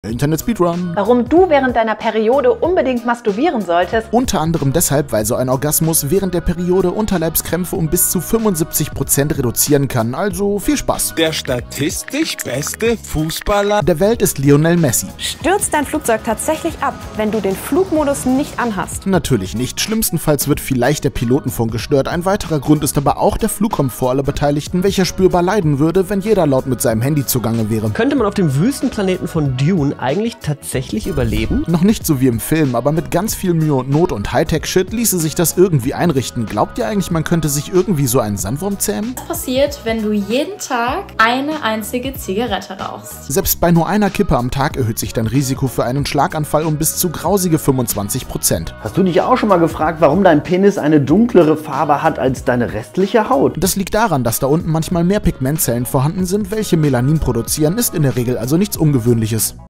Internet Speedrun. Warum du während deiner Periode unbedingt masturbieren solltest. Unter anderem deshalb, weil so ein Orgasmus während der Periode Unterleibskrämpfe um bis zu 75% reduzieren kann. Also viel Spaß. Der statistisch beste Fußballer der Welt ist Lionel Messi. Stürzt dein Flugzeug tatsächlich ab, wenn du den Flugmodus nicht anhast? Natürlich nicht. Schlimmstenfalls wird vielleicht der Pilotenfunk gestört. Ein weiterer Grund ist aber auch der Flugkomfort aller Beteiligten, welcher spürbar leiden würde, wenn jeder laut mit seinem Handy zugange wäre. Könnte man auf dem Wüstenplaneten von Dune eigentlich tatsächlich überleben? Noch nicht so wie im Film, aber mit ganz viel Mühe und Not und Hightech-Shit ließe sich das irgendwie einrichten. Glaubt ihr eigentlich, man könnte sich irgendwie so einen Sandwurm zähmen? Was passiert, wenn du jeden Tag eine einzige Zigarette rauchst? Selbst bei nur einer Kippe am Tag erhöht sich dein Risiko für einen Schlaganfall um bis zu grausige 25%. Hast du dich auch schon mal gefragt, warum dein Penis eine dunklere Farbe hat als deine restliche Haut? Das liegt daran, dass da unten manchmal mehr Pigmentzellen vorhanden sind, welche Melanin produzieren, ist in der Regel also nichts Ungewöhnliches.